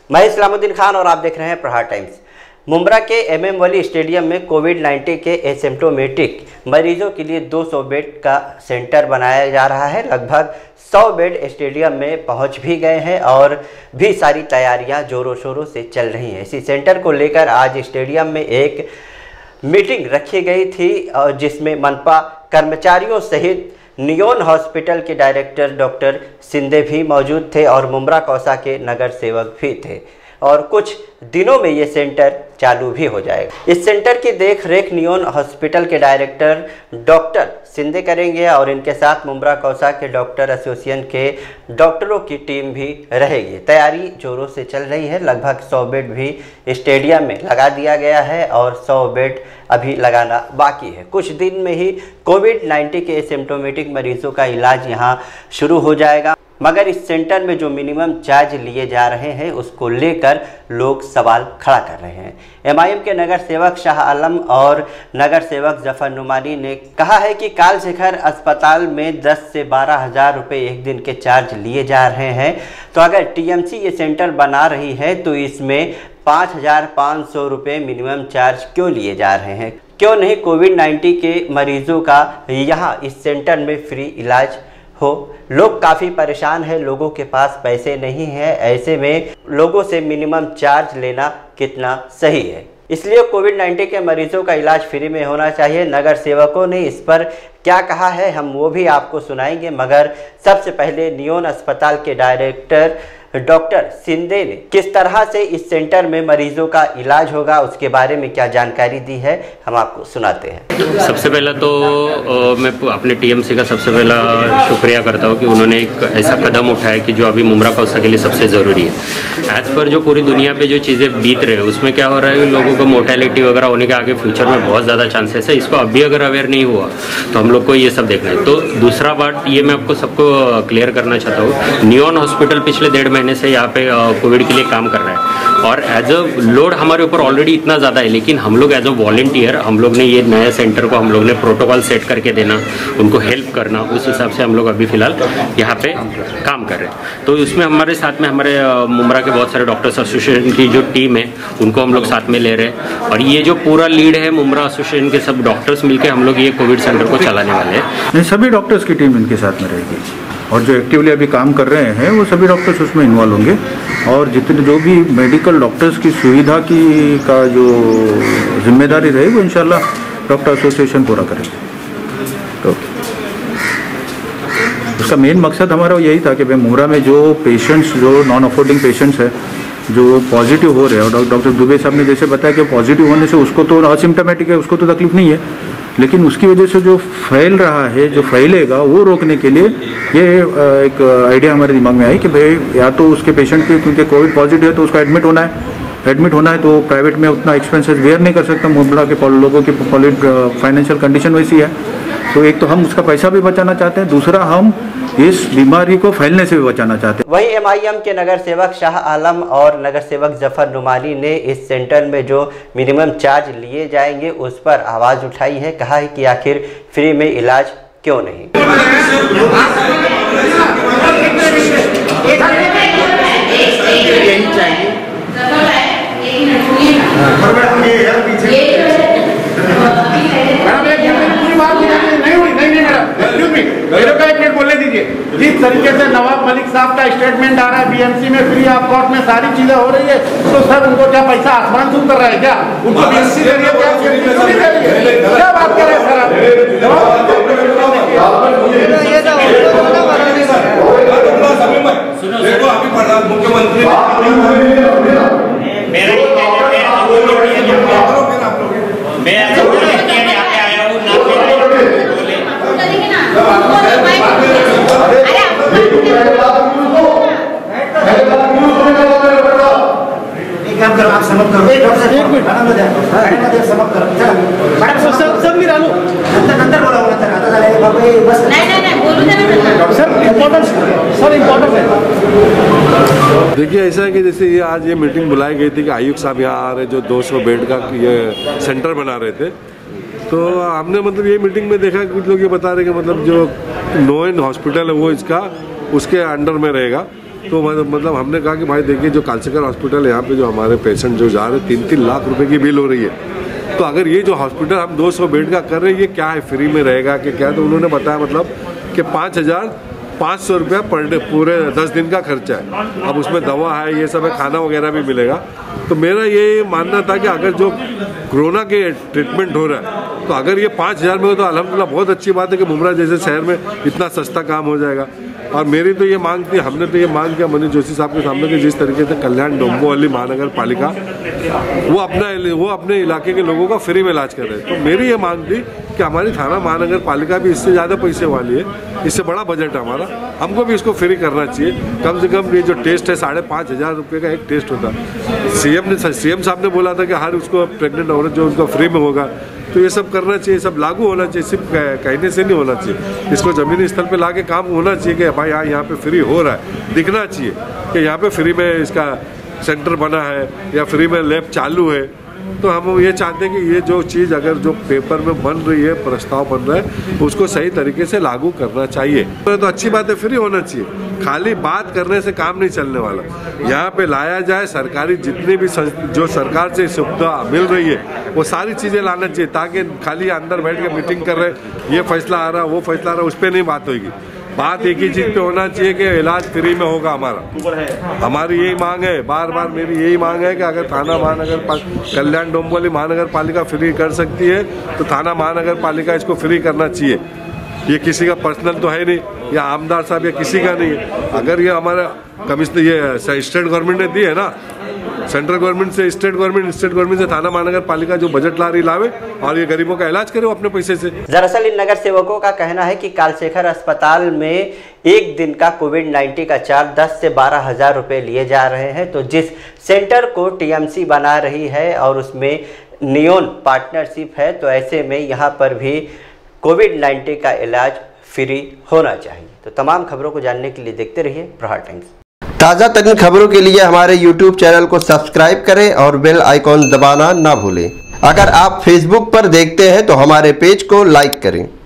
मैं इस्लामुद्दीन खान और आप देख रहे हैं प्रहार टाइम्स। मुंब्रा के MM वली स्टेडियम में कोविड-19 के एसिम्प्टोमेटिक मरीजों के लिए 200 बेड का सेंटर बनाया जा रहा है। लगभग 100 बेड स्टेडियम में पहुंच भी गए हैं और भी सारी तैयारियां जोरों शोरों से चल रही हैं। इसी सेंटर को लेकर आज स्टेडियम में एक मीटिंग रखी गई थी और जिसमें मनपा कर्मचारियों सहित नियोन हॉस्पिटल के डायरेक्टर डॉक्टर सिंधे भी मौजूद थे और मुंब्रा कौसा के नगर सेवक भी थे और कुछ दिनों में ये सेंटर चालू भी हो जाएगा। इस सेंटर की देख रेख नियोन हॉस्पिटल के डायरेक्टर डॉक्टर सिंधे करेंगे और इनके साथ मुंब्रा कौसा के डॉक्टर एसोसिएशन के डॉक्टरों की टीम भी रहेगी। तैयारी जोरों से चल रही है। लगभग 100 बेड भी स्टेडियम में लगा दिया गया है और 100 बेड अभी लगाना बाकी है। कुछ दिन में ही कोविड-19 के एसिम्प्टोमेटिक मरीजों का इलाज यहाँ शुरू हो जाएगा, मगर इस सेंटर में जो मिनिमम चार्ज लिए जा रहे हैं उसको लेकर लोग सवाल खड़ा कर रहे हैं। MIM के नगर सेवक शाह आलम और नगर सेवक जफर नुमानी ने कहा है कि काल शिखर अस्पताल में 10 से 12 हज़ार रुपये एक दिन के चार्ज लिए जा रहे हैं, तो अगर TMC ये सेंटर बना रही है तो इसमें 5,500 रुपये मिनिमम चार्ज क्यों लिए जा रहे हैं? क्यों नहीं कोविड-19 के मरीजों का यहाँ इस सेंटर में फ्री इलाज हो? लोग काफ़ी परेशान हैं, लोगों के पास पैसे नहीं हैं, ऐसे में लोगों से मिनिमम चार्ज लेना कितना सही है? इसलिए कोविड-19 के मरीजों का इलाज फ्री में होना चाहिए। नगर सेवकों ने इस पर क्या कहा है हम वो भी आपको सुनाएंगे, मगर सबसे पहले नियोन अस्पताल के डायरेक्टर डॉक्टर सिंधे ने किस तरह से इस सेंटर में मरीजों का इलाज होगा उसके बारे में क्या जानकारी दी है हम आपको सुनाते हैं। सबसे पहला तो मैं अपने TMC का सबसे पहला शुक्रिया करता हूँ कि उन्होंने एक ऐसा कदम उठाया कि जो अभी मुंब्रा कौसा के लिए सबसे ज़रूरी है। एज पर जो पूरी दुनिया पे जो चीज़ें बीत रहे हैं उसमें क्या हो रहा है, लोगों को मोर्टेलिटी वगैरह होने के आगे फ्यूचर में बहुत ज़्यादा चांसेस है। इसको अभी अगर अवेयर नहीं हुआ तो हम लोग को ये सब देखना है। तो दूसरा बात ये मैं आपको सबको क्लियर करना चाहता हूँ, नियोन हॉस्पिटल पिछले 1.5 महीने से यहाँ पे कोविड के लिए काम कर रहा है और एज अ लोड हमारे ऊपर ऑलरेडी इतना ज़्यादा है, लेकिन हम लोग एज अ वॉलंटियर हम लोग ने ये नया सेंटर को हम लोग ने प्रोटोकॉल सेट करके देना, उनको हेल्प करना, उस हिसाब से हम लोग अभी फ़िलहाल यहाँ पे काम कर रहे हैं। तो उसमें हमारे साथ में हमारे मुंब्रा के बहुत सारे डॉक्टर्स एसोसिएशन की जो टीम है उनको हम लोग साथ में ले रहे हैं और ये जो पूरा लीड है मुंब्रा एसोसिएशन के सब डॉक्टर्स मिलकर हम लोग ये कोविड सेंटर को चलाने वाले हैं। सभी डॉक्टर्स की टीम इनके साथ में रहेगी और जो एक्टिवली अभी काम कर रहे हैं वो सभी डॉक्टर्स उसमें इन्वॉल्व होंगे और जितने जो भी मेडिकल डॉक्टर्स की सुविधा की का जो जिम्मेदारी रहेगी वो इंशाल्लाह डॉक्टर एसोसिएशन पूरा करेंगे। तो उसका मेन मकसद हमारा यही था कि भाई मुंब्रा में जो पेशेंट्स जो नॉन अफोर्डिंग पेशेंट्स है जो पॉजिटिव हो रहे हैं और डॉक्टर दुबे साहब ने जैसे बताया कि पॉजिटिव होने से उसको तो असिम्प्टोमेटिक है, उसको तो तकलीफ नहीं है, लेकिन उसकी वजह से जो फैल रहा है जो फैलेगा वो रोकने के लिए ये एक आइडिया हमारे दिमाग में आई कि भाई या तो उसके पेशेंट के क्योंकि कोविड पॉजिटिव है तो उसको एडमिट होना है तो प्राइवेट में उतना एक्सपेंसेस बेयर नहीं कर सकता। मुंब्रा के लोगों की फाइनेंशियल कंडीशन वैसी है, तो एक तो हम उसका पैसा भी बचाना चाहते हैं, दूसरा हम इस बीमारी को फैलने से भी बचाना चाहते हैं। वहीं MIM के नगर सेवक शाह आलम और नगर सेवक जफर नुमानी ने इस सेंटर में जो मिनिमम चार्ज लिए जाएंगे उस पर आवाज़ उठाई है। कहा है कि आखिर फ्री में इलाज क्यों नहीं? जिस तरीके से नवाब मलिक साहब का स्टेटमेंट आ रहा है BMC में फ्री ऑफ कॉस्ट में सारी चीजें हो रही है, तो सर उनको क्या पैसा आसमान से उतर रहा है क्या? उनको BMC दे रही है क्या बात कर रहे हैं सर आप? मुख्यमंत्री आप समझ करो सब भी डालो नंतर बोला बस नहीं बोलू सर इम्पोर्टेंट है। देखिए ऐसा है कि जैसे ये आज ये मीटिंग बुलाई गई थी कि आयुक्त साहब यहाँ आ रहे जो 200 बेड का ये सेंटर बना रहे थे, तो हमने मतलब ये मीटिंग में देखा कुछ लोग ये बता रहे कि मतलब जो नोएन हॉस्पिटल है वो इसका उसके अंडर में रहेगा तो मतलब हमने कहा कि भाई देखिए जो कालचक्कर हॉस्पिटल यहाँ पे जो हमारे पेशेंट जो जा रहे हैं 3-3 लाख रुपए की बिल हो रही है, तो अगर ये जो हॉस्पिटल हम 200 बेड का कर रहे हैं ये क्या है, फ्री में रहेगा कि क्या? तो उन्होंने बताया मतलब कि 5,500 रुपया पर डे पूरे 10 दिन का खर्चा है। अब उसमें दवा है, ये सब है, खाना वगैरह भी मिलेगा। तो मेरा ये मानना था कि अगर जो कोरोना के ट्रीटमेंट हो रहा है तो अगर ये 5,000 में हो तो अल्हम्दुलिल्लाह बहुत अच्छी बात है कि मुमरा जैसे शहर में इतना सस्ता काम हो जाएगा। और मेरी तो ये मांग थी, हमने तो ये मांग किया मनीष जोशी साहब के सामने कि जिस तरीके से कल्याण डोंबिवली महानगर पालिका वो अपने इलाके के लोगों का फ्री में इलाज कर रहे हैं, तो मेरी ये मांग थी कि हमारी थाना महानगर पालिका भी इससे ज़्यादा पैसे वाली है, इससे बड़ा बजट है हमारा, हमको भी इसको फ्री करना चाहिए। कम से कम ये जो टेस्ट है 5,500 रुपये का एक टेस्ट होता है। सीएम साहब ने बोला था कि हर उसको प्रेग्नेंट औरत जो उनका फ्री में होगा, तो ये सब करना चाहिए, सब लागू होना चाहिए, सिर्फ कहने से नहीं होना चाहिए, इसको ज़मीनी स्तर पे लाके काम होना चाहिए कि भाई हाँ यहाँ पे फ्री हो रहा है, दिखना चाहिए कि यहाँ पे फ्री में इसका सेंटर बना है या फ्री में लैब चालू है। तो हम ये चाहते हैं कि ये जो चीज़ अगर जो पेपर में बन रही है, प्रस्ताव बन रहा है, उसको सही तरीके से लागू करना चाहिए। तो अच्छी बात है, फ्री होना चाहिए, खाली बात करने से काम नहीं चलने वाला। यहाँ पे लाया जाए, सरकारी जितनी भी जो सरकार से सुविधा मिल रही है वो सारी चीज़ें लाना चाहिए, ताकि खाली अंदर बैठ के मीटिंग कर रहे, ये फैसला आ रहा, वो फैसला आ रहा, उस पर नहीं बात होगी। बात एक ही चीज़ पे होना चाहिए कि इलाज फ्री में होगा हमारा। हमारी यही मांग है, बार बार मेरी यही मांग है कि अगर थाना महानगर कल्याण डोंबिवली महानगर पालिका फ्री कर सकती है तो थाना महानगर पालिका इसको फ्री करना चाहिए। ये किसी का पर्सनल तो है नहीं, या आमदार साहब या किसी का नहीं है। अगर ये हमारा कमिश्नर ये स्टेट गवर्नमेंट ने दी है ना, सेंट्रल गवर्नमेंट से स्टेट गवर्नमेंट से थाना महानगर पालिका जो बजट ला रही लावे और ये गरीबों का इलाज करे अपने पैसे से। दरअसल इन नगर सेवकों का कहना है कि कालशेखर अस्पताल में एक दिन का कोविड-19 का चार्ज 10 से 12 हज़ार रुपये लिए जा रहे हैं, तो जिस सेंटर को टीएमसी बना रही है और उसमें नियोन पार्टनरशिप है, तो ऐसे में यहाँ पर भी कोविड-19 का इलाज फ्री होना चाहिए। तो तमाम खबरों को जानने के लिए देखते रहिए प्रहार टाइम्स। ताज़ा तरीन खबरों के लिए हमारे YouTube चैनल को सब्सक्राइब करें और बेल आइकॉन दबाना ना भूलें। अगर आप Facebook पर देखते हैं तो हमारे पेज को लाइक करें।